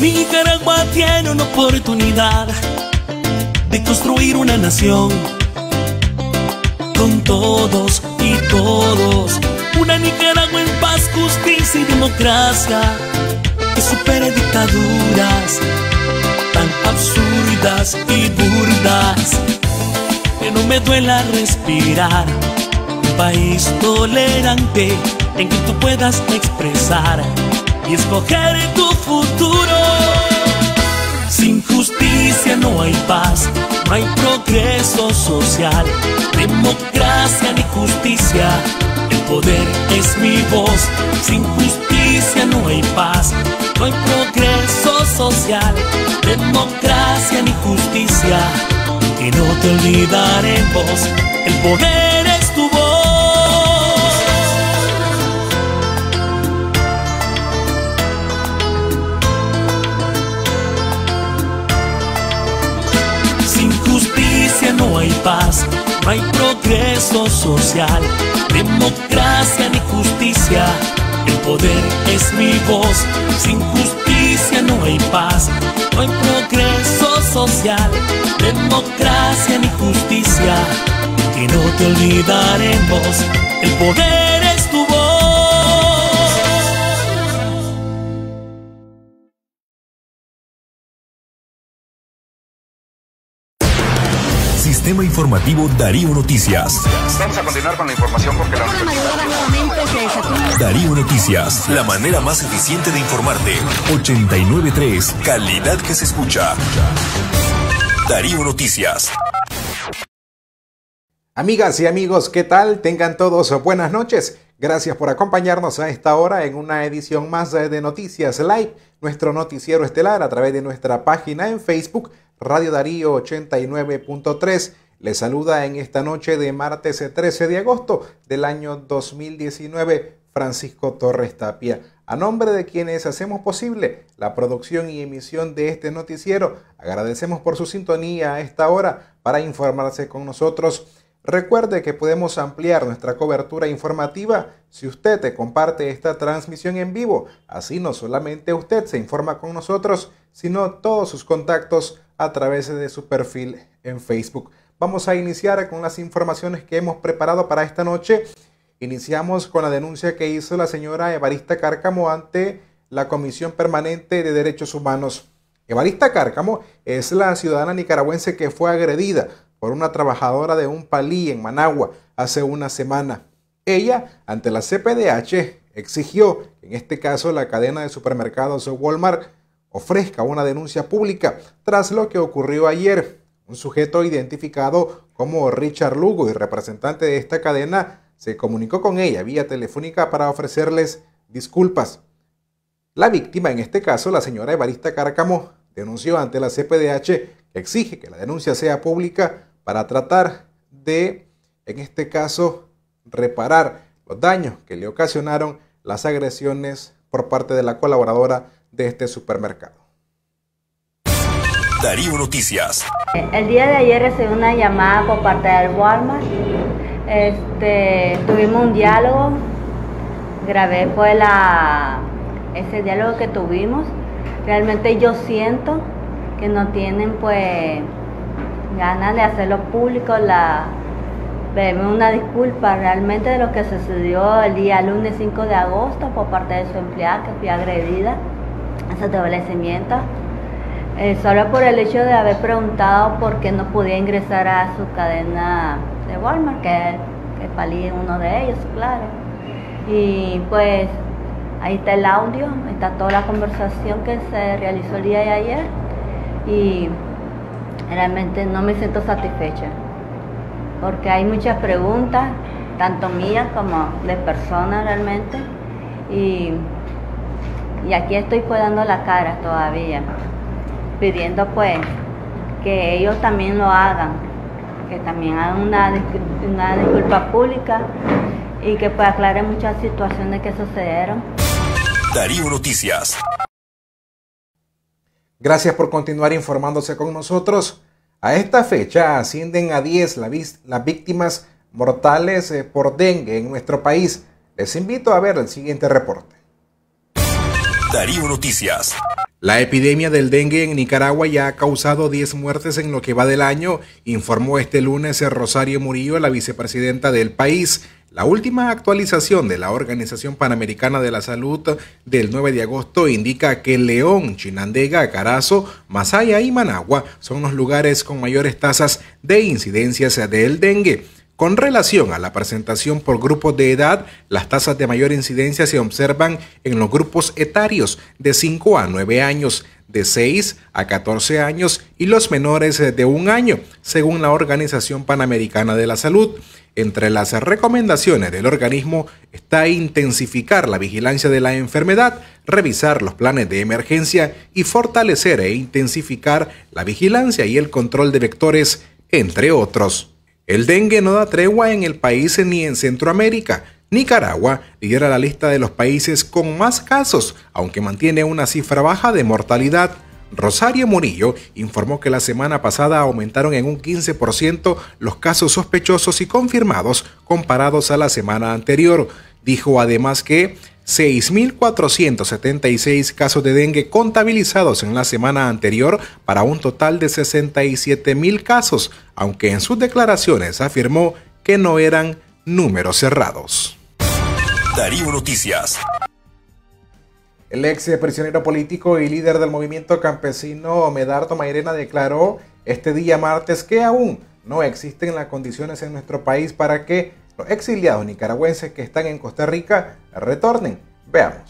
Nicaragua tiene una oportunidad de construir una nación con todos y todos. Una Nicaragua en paz, justicia y democracia, que supere dictaduras tan absurdas y burdas. Que no me duela respirar. Un país tolerante en que tú puedas expresar y escoger tu futuro. Sin justicia no hay paz, no hay progreso social, democracia ni justicia. El poder es mi voz. Sin justicia no hay paz, no hay progreso social, democracia ni justicia. Que no te olvidaremos, el poder es tu voz. Sin justicia no hay paz, no hay progreso social, democracia ni justicia. El poder es mi voz. Sin justicia no hay paz, no hay progreso social, democracia ni justicia. Que no te olvidaremos, el poder es tu voz. Sistema Informativo Darío Noticias. Vamos a continuar con la información porque la Darío Noticias, la manera más eficiente de informarte. 89.3, calidad que se escucha. Darío Noticias. Amigas y amigos, ¿qué tal? Tengan todos buenas noches. Gracias por acompañarnos a esta hora en una edición más de Noticias Live, nuestro noticiero estelar a través de nuestra página en Facebook, Radio Darío 89.3. Les saluda en esta noche de martes 13 de agosto del año 2019, Francisco Torres Tapia. A nombre de quienes hacemos posible la producción y emisión de este noticiero, agradecemos por su sintonía a esta hora para informarse con nosotros. Recuerde que podemos ampliar nuestra cobertura informativa si usted comparte esta transmisión en vivo. Así no solamente usted se informa con nosotros, sino todos sus contactos a través de su perfil en Facebook. Vamos a iniciar con las informaciones que hemos preparado para esta noche. Iniciamos con la denuncia que hizo la señora Evarista Cárcamo ante la Comisión Permanente de Derechos Humanos. Evarista Cárcamo es la ciudadana nicaragüense que fue agredida por una trabajadora de un palí en Managua hace una semana. Ella, ante la CPDH, exigió que en este caso la cadena de supermercados Walmart ofrezca una denuncia pública tras lo que ocurrió ayer. Un sujeto identificado como Richard Lugo y representante de esta cadena se comunicó con ella vía telefónica para ofrecerles disculpas. La víctima, en este caso la señora Evarista Cárcamo, denunció ante la CPDH que exige que la denuncia sea pública para tratar de, en este caso, reparar los daños que le ocasionaron las agresiones por parte de la colaboradora de este supermercado. Darío Noticias. El día de ayer recibí una llamada por parte del Walmart. Tuvimos un diálogo, grabé pues ese diálogo que tuvimos. Realmente yo siento que no tienen pues ganas de hacerlo público, pedirme una disculpa realmente de lo que sucedió el día lunes 5 de agosto por parte de su empleada, que fui agredida en su establecimiento. Solo por el hecho de haber preguntado por qué no podía ingresar a su cadena de Walmart, que palí uno de ellos, claro. Y pues ahí está el audio, está toda la conversación que se realizó el día de ayer y realmente no me siento satisfecha porque hay muchas preguntas, tanto mías como de personas realmente, y aquí estoy pues dando la cara todavía, pidiendo pues que ellos también lo hagan, que también hagan una disculpa pública y que pues aclaren muchas situaciones que sucedieron. Darío Noticias. Gracias por continuar informándose con nosotros. A esta fecha ascienden a 10 las víctimas mortales por dengue en nuestro país. Les invito a ver el siguiente reporte. Darío Noticias. La epidemia del dengue en Nicaragua ya ha causado 10 muertes en lo que va del año, informó este lunes Rosario Murillo, la vicepresidenta del país. La última actualización de la Organización Panamericana de la Salud del 9 de agosto indica que León, Chinandega, Carazo, Masaya y Managua son los lugares con mayores tasas de incidencias del dengue. Con relación a la presentación por grupos de edad, las tasas de mayor incidencia se observan en los grupos etarios de 5 a 9 años, de 6 a 14 años y los menores de 1 año, según la Organización Panamericana de la Salud. Entre las recomendaciones del organismo está intensificar la vigilancia de la enfermedad, revisar los planes de emergencia y fortalecer e intensificar la vigilancia y el control de vectores, entre otros. El dengue no da tregua en el país ni en Centroamérica. Nicaragua lidera la lista de los países con más casos, aunque mantiene una cifra baja de mortalidad. Rosario Murillo informó que la semana pasada aumentaron en un 15% los casos sospechosos y confirmados comparados a la semana anterior. Dijo además que 6.476 casos de dengue contabilizados en la semana anterior para un total de 67.000 casos, aunque en sus declaraciones afirmó que no eran números cerrados. Darío Noticias. El ex prisionero político y líder del movimiento campesino Medardo Mairena declaró este día martes que aún no existen las condiciones en nuestro país para que los exiliados nicaragüenses que están en Costa Rica retornen. Veamos.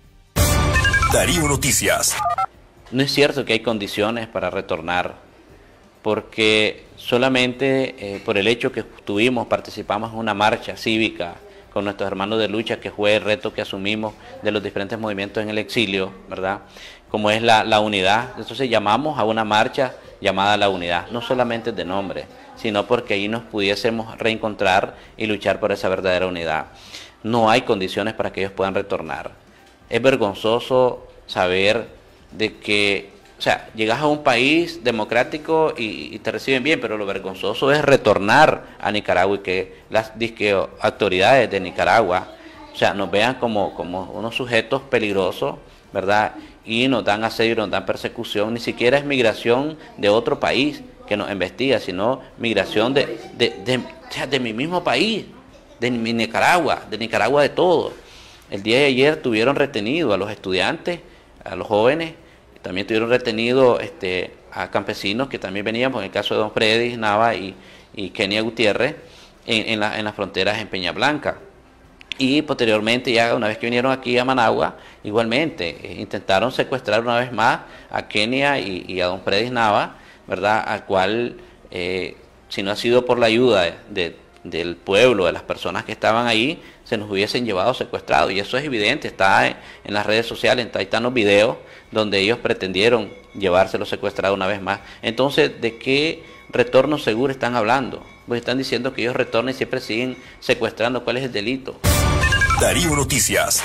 Darío Noticias. No es cierto que hay condiciones para retornar, porque solamente por el hecho que participamos en una marcha cívica con nuestros hermanos de lucha, que fue el reto que asumimos de los diferentes movimientos en el exilio, ¿verdad? Como es la unidad. Entonces llamamos a una marcha llamada la unidad, no solamente de nombre, sino porque ahí nos pudiésemos reencontrar y luchar por esa verdadera unidad. No hay condiciones para que ellos puedan retornar. Es vergonzoso saber de que, o sea, llegas a un país democrático y te reciben bien, pero lo vergonzoso es retornar a Nicaragua y que las autoridades de Nicaragua, o sea, nos vean como unos sujetos peligrosos, ¿verdad? Y nos dan asedio, nos dan persecución. Ni siquiera es migración de otro país que nos investiga, sino migración de mi mismo país, de mi Nicaragua, de todo. El día de ayer tuvieron retenido a los estudiantes, a los jóvenes, también tuvieron retenido a campesinos que también veníamos, en el caso de Don Freddy Nava y Kenia Gutiérrez, en las fronteras en Peña Blanca. Y posteriormente, ya una vez que vinieron aquí a Managua, igualmente intentaron secuestrar una vez más a Kenia y a Don Freddy Nava, ¿verdad? Al cual, si no ha sido por la ayuda del pueblo, de las personas que estaban ahí, se nos hubiesen llevado secuestrados. Y eso es evidente, está en las redes sociales, ahí están los videos donde ellos pretendieron llevárselos secuestrados una vez más. Entonces, ¿de qué retorno seguro están hablando? Pues están diciendo que ellos retornan y siempre siguen secuestrando. ¿Cuál es el delito? Darío Noticias.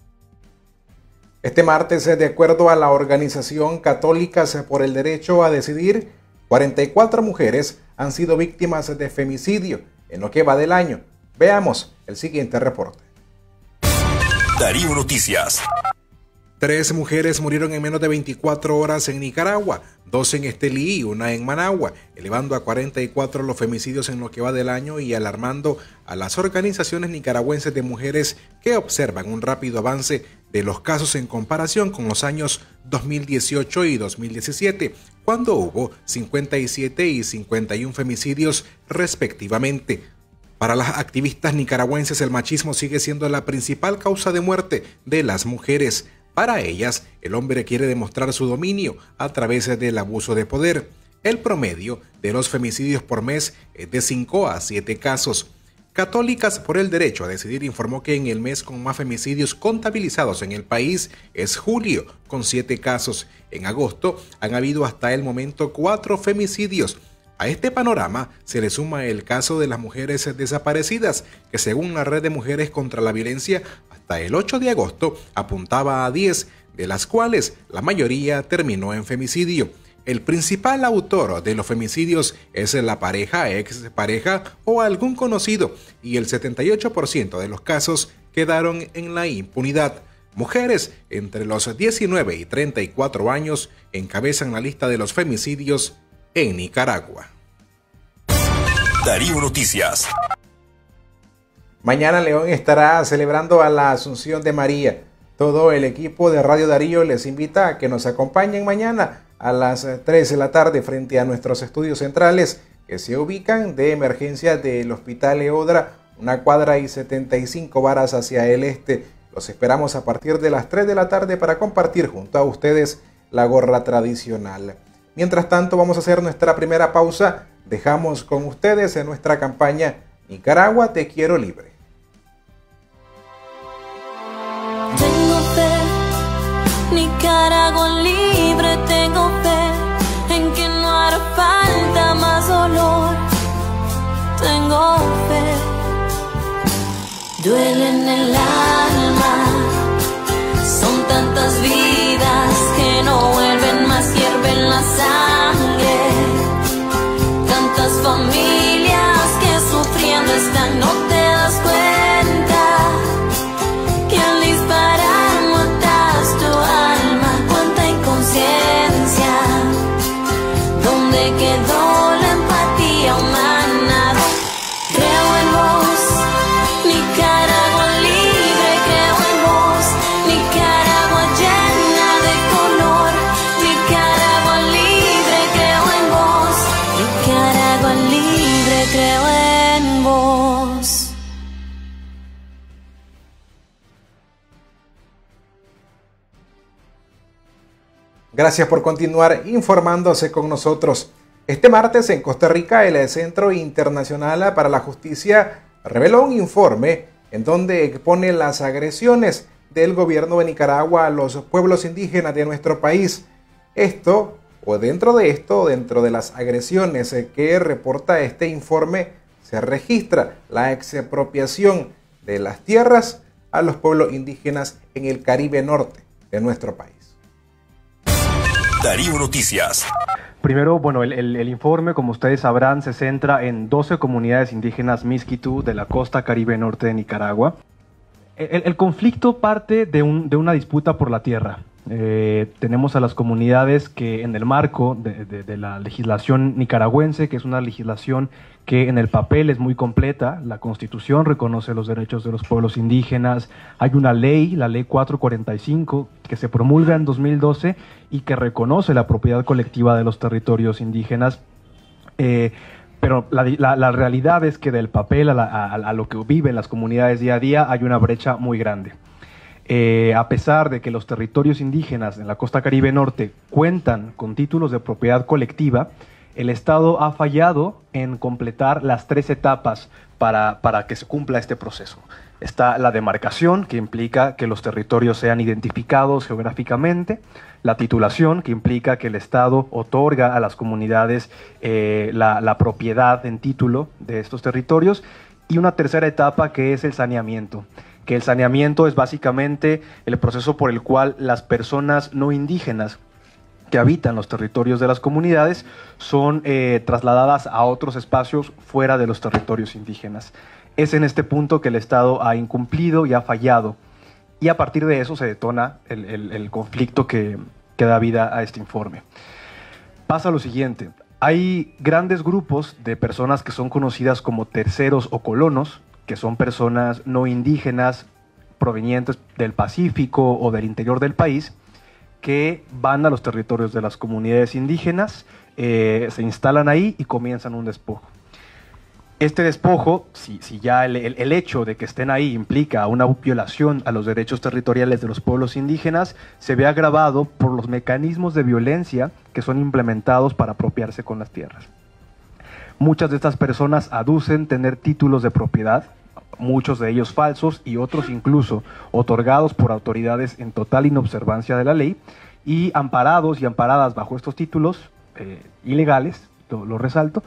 Este martes, de acuerdo a la organización Católicas por el Derecho a Decidir, 44 mujeres han sido víctimas de femicidio en lo que va del año. Veamos el siguiente reporte. Darío Noticias. 3 mujeres murieron en menos de 24 horas en Nicaragua, 2 en Estelí y 1 en Managua, elevando a 44 los femicidios en lo que va del año y alarmando a las organizaciones nicaragüenses de mujeres que observan un rápido avance de los casos en comparación con los años 2018 y 2017, cuando hubo 57 y 51 femicidios respectivamente. Para las activistas nicaragüenses, el machismo sigue siendo la principal causa de muerte de las mujeres. Para ellas, el hombre quiere demostrar su dominio a través del abuso de poder. El promedio de los femicidios por mes es de 5 a 7 casos. Católicas por el Derecho a Decidir informó que en el mes con más femicidios contabilizados en el país es julio, con 7 casos. En agosto han habido hasta el momento 4 femicidios. A este panorama se le suma el caso de las mujeres desaparecidas, que según la Red de Mujeres contra la Violencia, hasta el 8 de agosto apuntaba a 10, de las cuales la mayoría terminó en femicidio. El principal autor de los femicidios es la pareja, expareja o algún conocido, y el 78% de los casos quedaron en la impunidad. mujeres entre los 19 y 34 años encabezan la lista de los femicidios en Nicaragua. Darío Noticias. Mañana León estará celebrando a la Asunción de María. Todo el equipo de Radio Darío les invita a que nos acompañen mañana a las 3 de la tarde frente a nuestros estudios centrales que se ubican de emergencia del Hospital Eodra, 1 cuadra y 75 varas hacia el este. Los esperamos a partir de las 3 de la tarde para compartir junto a ustedes la gorra tradicional. Mientras tanto, vamos a hacer nuestra primera pausa. Dejamos con ustedes en nuestra campaña Nicaragua, te quiero libre. Tengo fe, Nicaragua libre, tengo fe en que no hará falta más dolor. Tengo fe, duele en el alma, son tantas vidas que no vuelven más, hierven la sangre, tantas familias que sufriendo están, no te das cuenta que al disparar matas tu alma. Cuánta inconsciencia, ¿dónde quedó la empatía humana? Creo en vos, Nicaragua libre, creo en vos, Nicaragua llena de color, Nicaragua libre, creo en vos, Nicaragua libre, creo en vos. Gracias por continuar informándose con nosotros. Este martes en Costa Rica, el Centro Internacional para la Justicia reveló un informe en donde expone las agresiones del gobierno de Nicaragua a los pueblos indígenas de nuestro país. Dentro de las agresiones que reporta este informe, se registra la expropiación de las tierras a los pueblos indígenas en el Caribe Norte de nuestro país. Darío Noticias. Primero, el informe, como ustedes sabrán, se centra en 12 comunidades indígenas Miskito de la costa Caribe Norte de Nicaragua. El conflicto parte de una disputa por la tierra. Tenemos a las comunidades que en el marco de la legislación nicaragüense, que es una legislación que en el papel es muy completa, la Constitución reconoce los derechos de los pueblos indígenas, hay una ley, la Ley 445, que se promulga en 2012 y que reconoce la propiedad colectiva de los territorios indígenas, pero la realidad es que del papel a lo que viven las comunidades día a día hay una brecha muy grande. A pesar de que los territorios indígenas en la costa Caribe Norte cuentan con títulos de propiedad colectiva, el Estado ha fallado en completar las 3 etapas para que se cumpla este proceso. Está la demarcación, que implica que los territorios sean identificados geográficamente, la titulación, que implica que el Estado otorga a las comunidades la propiedad en título de estos territorios, y una tercera etapa que es el saneamiento, que el saneamiento es básicamente el proceso por el cual las personas no indígenas que habitan los territorios de las comunidades son trasladadas a otros espacios fuera de los territorios indígenas. Es en este punto que el Estado ha incumplido y ha fallado, y a partir de eso se detona el conflicto que da vida a este informe. Pasa lo siguiente: hay grandes grupos de personas que son conocidas como terceros o colonos, que son personas no indígenas provenientes del Pacífico o del interior del país, que van a los territorios de las comunidades indígenas, se instalan ahí y comienzan un despojo. Este despojo, si ya el hecho de que estén ahí implica una violación a los derechos territoriales de los pueblos indígenas, se ve agravado por los mecanismos de violencia que son implementados para apropiarse con las tierras. Muchas de estas personas aducen tener títulos de propiedad, muchos de ellos falsos y otros incluso otorgados por autoridades en total inobservancia de la ley, y amparados y amparadas bajo estos títulos ilegales, lo resalto,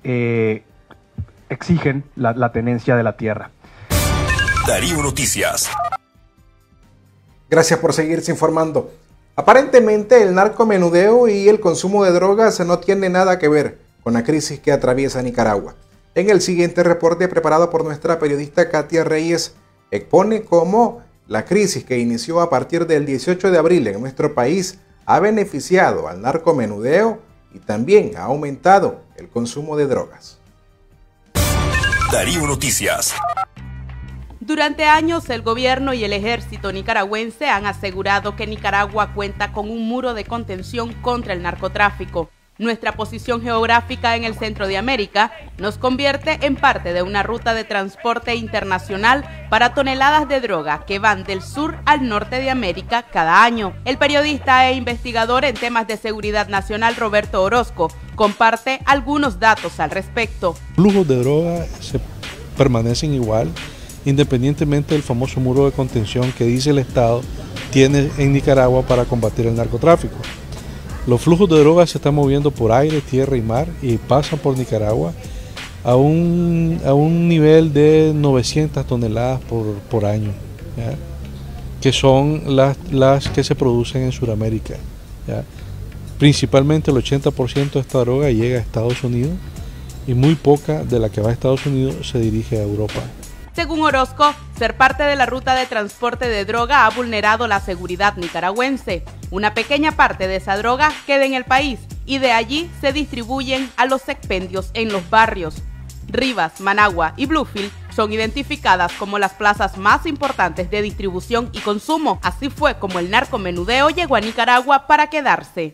exigen la tenencia de la tierra. Darío Noticias. Gracias por seguirse informando. Aparentemente el narcomenudeo y el consumo de drogas no tienen nada que ver con la crisis que atraviesa Nicaragua. En el siguiente reporte preparado por nuestra periodista Katia Reyes, expone cómo la crisis que inició a partir del 18 de abril en nuestro país ha beneficiado al narcomenudeo y también ha aumentado el consumo de drogas. Darío Noticias. Durante años, el gobierno y el ejército nicaragüense han asegurado que Nicaragua cuenta con un muro de contención contra el narcotráfico. Nuestra posición geográfica en el centro de América nos convierte en parte de una ruta de transporte internacional para toneladas de droga que van del sur al norte de América cada año. El periodista e investigador en temas de seguridad nacional Roberto Orozco comparte algunos datos al respecto. Flujos de droga permanecen igual, independientemente del famoso muro de contención que dice el Estado tiene en Nicaragua para combatir el narcotráfico. Los flujos de drogas se están moviendo por aire, tierra y mar y pasan por Nicaragua a un nivel de 900 toneladas por año, ¿ya? Que son las que se producen en Sudamérica, ¿ya? Principalmente el 80% de esta droga llega a Estados Unidos y muy poca de la que va a Estados Unidos se dirige a Europa. Según Orozco, ser parte de la ruta de transporte de droga ha vulnerado la seguridad nicaragüense. Una pequeña parte de esa droga queda en el país y de allí se distribuyen a los expendios en los barrios. Rivas, Managua y Bluefield son identificadas como las plazas más importantes de distribución y consumo. Así fue como el narcomenudeo llegó a Nicaragua para quedarse.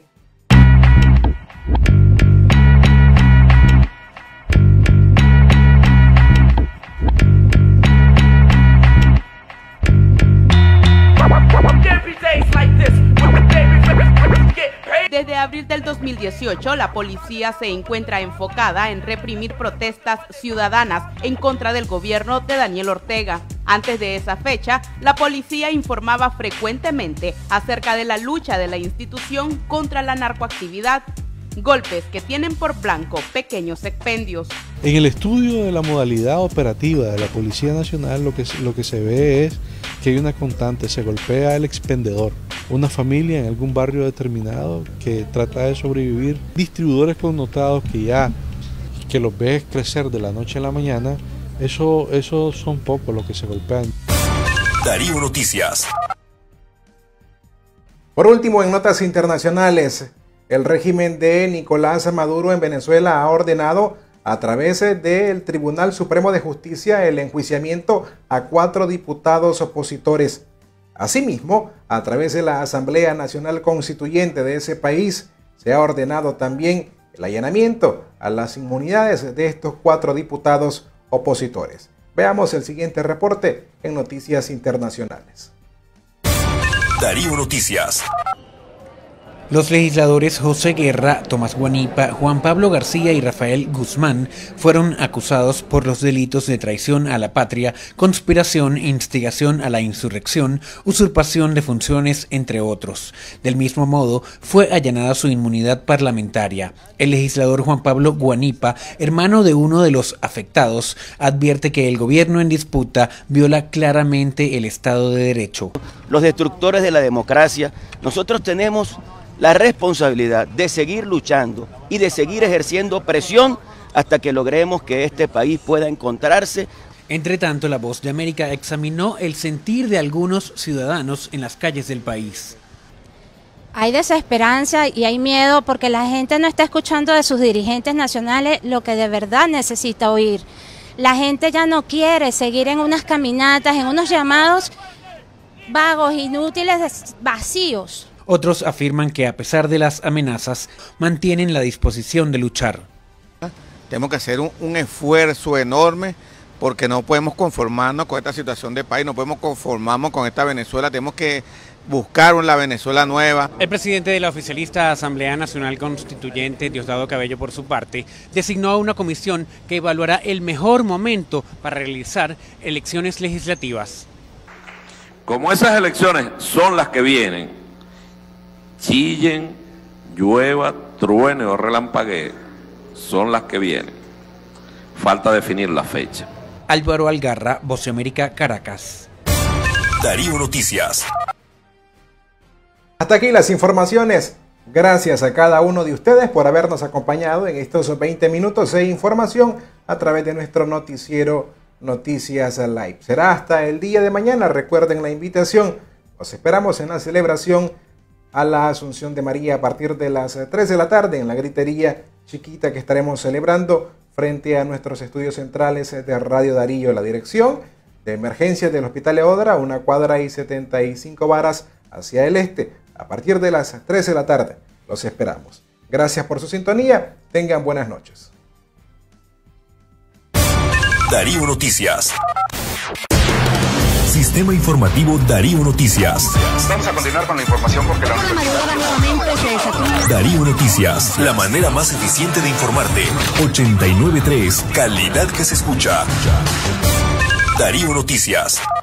Desde abril del 2018, la policía se encuentra enfocada en reprimir protestas ciudadanas en contra del gobierno de Daniel Ortega. Antes de esa fecha, la policía informaba frecuentemente acerca de la lucha de la institución contra la narcoactividad. Golpes que tienen por blanco pequeños expendios. En el estudio de la modalidad operativa de la Policía Nacional lo que se ve es que hay una constante, se golpea al expendedor, una familia en algún barrio determinado que trata de sobrevivir, distribuidores connotados que los ves crecer de la noche a la mañana, eso son pocos los que se golpean. Darío Noticias. Por último, en notas internacionales, el régimen de Nicolás Maduro en Venezuela ha ordenado a través del Tribunal Supremo de Justicia el enjuiciamiento a 4 diputados opositores. Asimismo, a través de la Asamblea Nacional Constituyente de ese país, se ha ordenado también el allanamiento a las inmunidades de estos 4 diputados opositores. Veamos el siguiente reporte en Noticias Internacionales. Darío Noticias. Los legisladores José Guerra, Tomás Guanipa, Juan Pablo García y Rafael Guzmán fueron acusados por los delitos de traición a la patria, conspiración, instigación a la insurrección, usurpación de funciones, entre otros. Del mismo modo, fue allanada su inmunidad parlamentaria. El legislador Juan Pablo Guanipa, hermano de uno de los afectados, advierte que el gobierno en disputa viola claramente el Estado de Derecho. Los destructores de la democracia, nosotros tenemos la responsabilidad de seguir luchando y de seguir ejerciendo presión hasta que logremos que este país pueda encontrarse. Entre tanto, La Voz de América examinó el sentir de algunos ciudadanos en las calles del país. Hay desesperanza y hay miedo porque la gente no está escuchando de sus dirigentes nacionales lo que de verdad necesita oír. La gente ya no quiere seguir en unas caminatas, en unos llamados vagos, inútiles, vacíos. Otros afirman que a pesar de las amenazas, mantienen la disposición de luchar. Tenemos que hacer un esfuerzo enorme porque no podemos conformarnos con esta situación de país, no podemos conformarnos con esta Venezuela, tenemos que buscar la Venezuela nueva. El presidente de la oficialista Asamblea Nacional Constituyente, Diosdado Cabello, por su parte, designó a una comisión que evaluará el mejor momento para realizar elecciones legislativas. Como esas elecciones son las que vienen, chillen, llueva, truene o relampaguee, son las que vienen. Falta definir la fecha. Álvaro Algarra, Voz de América, Caracas. Darío Noticias. Hasta aquí las informaciones. Gracias a cada uno de ustedes por habernos acompañado en estos 20 minutos de información a través de nuestro noticiero Noticias Live. Será hasta el día de mañana. Recuerden la invitación. Los esperamos en la celebración a la Asunción de María a partir de las 3 de la tarde en la gritería chiquita que estaremos celebrando frente a nuestros estudios centrales de Radio Darío. La dirección de emergencias del Hospital Eodra, 1 cuadra y 75 varas hacia el este, a partir de las 3 de la tarde. Los esperamos. Gracias por su sintonía. Tengan buenas noches. Darío Noticias. Sistema Informativo Darío Noticias. Vamos a continuar con la información porque Darío Noticias, la manera más eficiente de informarte. 89.3, calidad que se escucha. Darío Noticias.